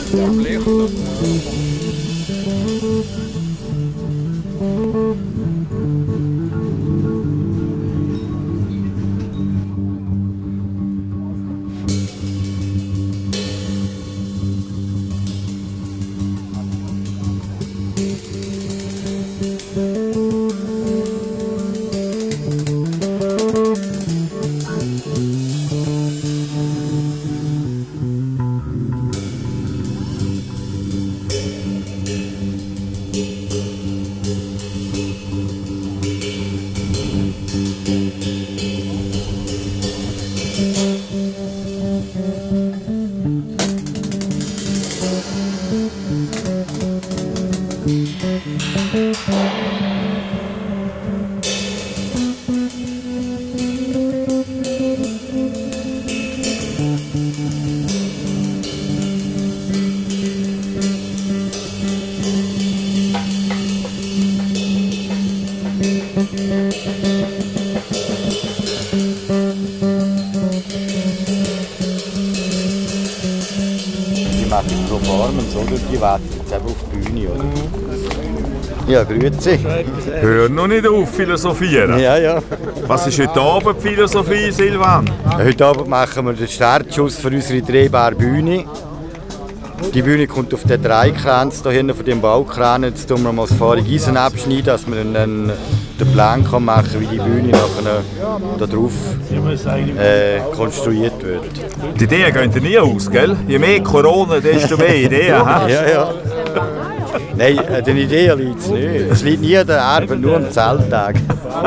Die machen Performance, oder? Die warten jetzt einfach auf die Bühne, oder? Ja, grüezi. Hör noch nicht auf, philosophieren. Ja, ja. Was ist heute Abend die Philosophie, Silvan? Heute Abend machen wir den Startschuss für unsere drehbare Bühne. Die Bühne kommt auf den Dreikranz hier hinten von dem Baukran. Jetzt tun wir mal das vorige Eisen abschneiden, dass wir dann den Plan machen können, wie die Bühne nachher da drauf konstruiert wird. Die Ideen gehen nie aus, gell? Je mehr Corona, desto mehr Ideen. Ja, ja. Nein, an den Ideen liegt es nicht. Es liegt nie an der Arbeit, nur am Zelttag.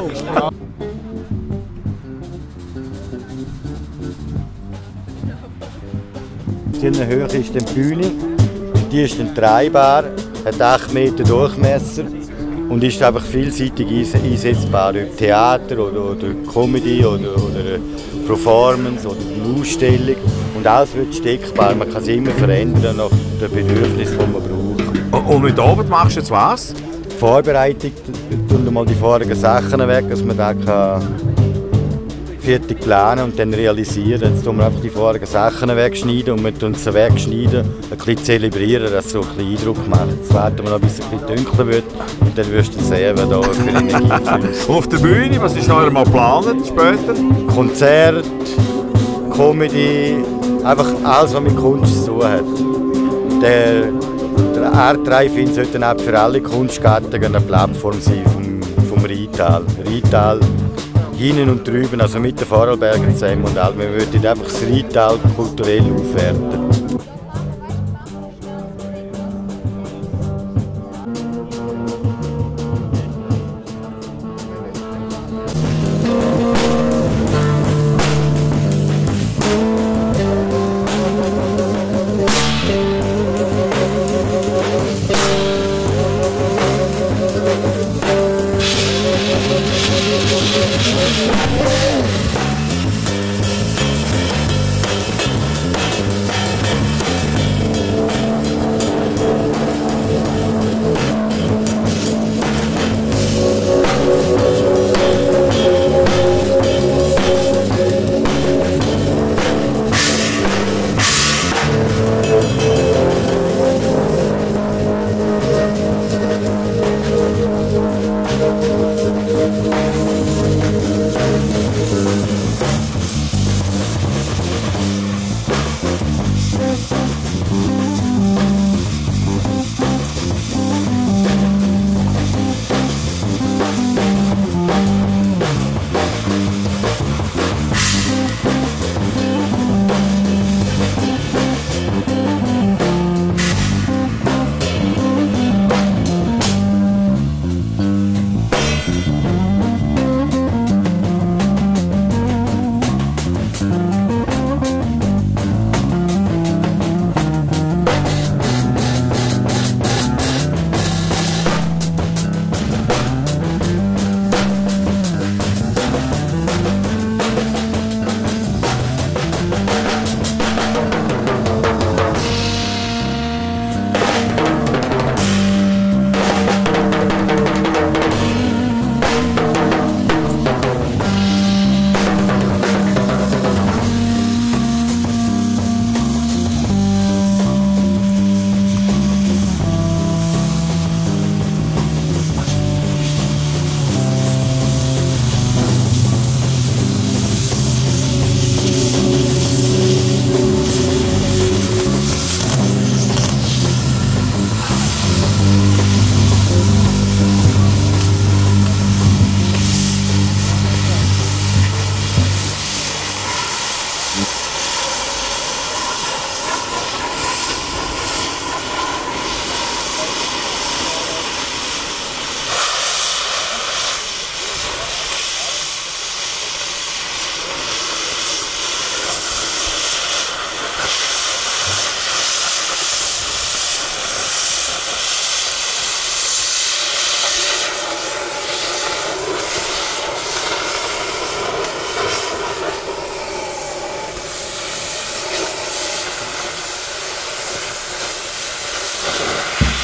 Hier hoch ist die Bühne, die ist dann treibbar, hat 8 Meter Durchmesser und ist einfach vielseitig einsetzbar. Ob Theater oder Comedy oder Performance oder eine Ausstellung. Und alles wird steckbar, man kann es immer verändern nach den Bedürfnissen, die man braucht. Und heute Abend machst du jetzt was? Die Vorbereitung, tun wir mal die vorigen Sachen weg, dass man da fertig planen und dann realisieren. Jetzt tun wir einfach die vorigen Sachen wegschneiden und wir tun sie wegschneiden, ein bisschen zelebrieren, dass es so ein bisschen Eindruck macht. Jetzt warten wir noch, bis es ein bisschen dunkler wird und dann wirst du sehen, wer da für Energie fließt. Und auf der Bühne, was ist noch mal geplant später? Konzert, Comedy, einfach alles, was mit Kunst zu tun hat. Der Art Drive-In sollte auch für alle Kunstgattungen eine Plattform sein vom Rheintal. Rheintal hinten und drüben, also mit den Vorarlbergern zusammen und all. Wir würden einfach das Rheintal kulturell aufwerten.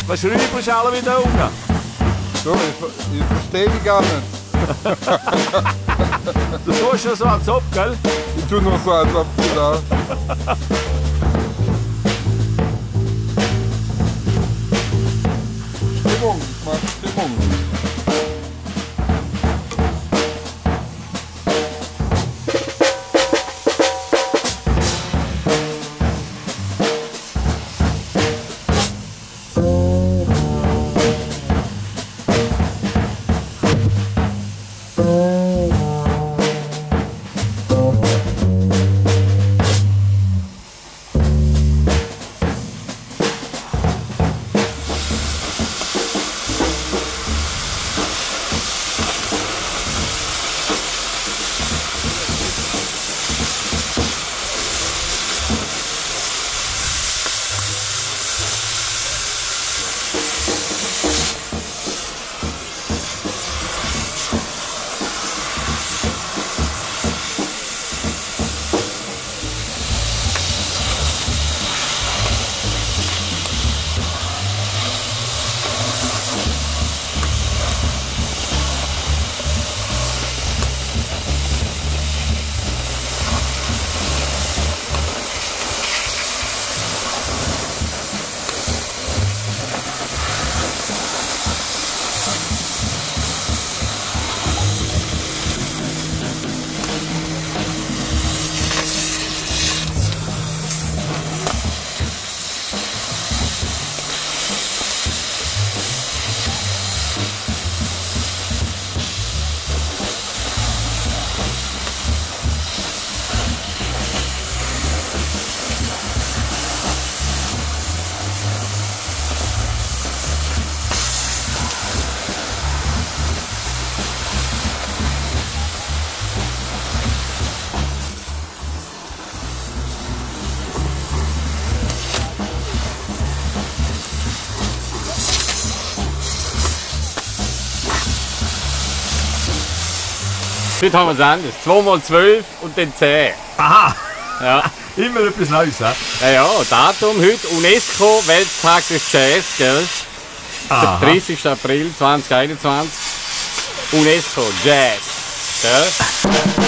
Was schreibst du alle wieder unten? So, ich verstehe dich gar nicht. Du tust ja so als ob, gell? Ich tue nur so, als ob du da. Stimmung, ich mag Stimmung. Heute haben wir es anders. 2x12 und dann 10. Aha! Ja. Immer etwas Neues, hä? Ja, Datum heute UNESCO Welttag des Jazz, gell? Aha. 30. April 2021. UNESCO Jazz, gell?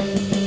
Tschüss.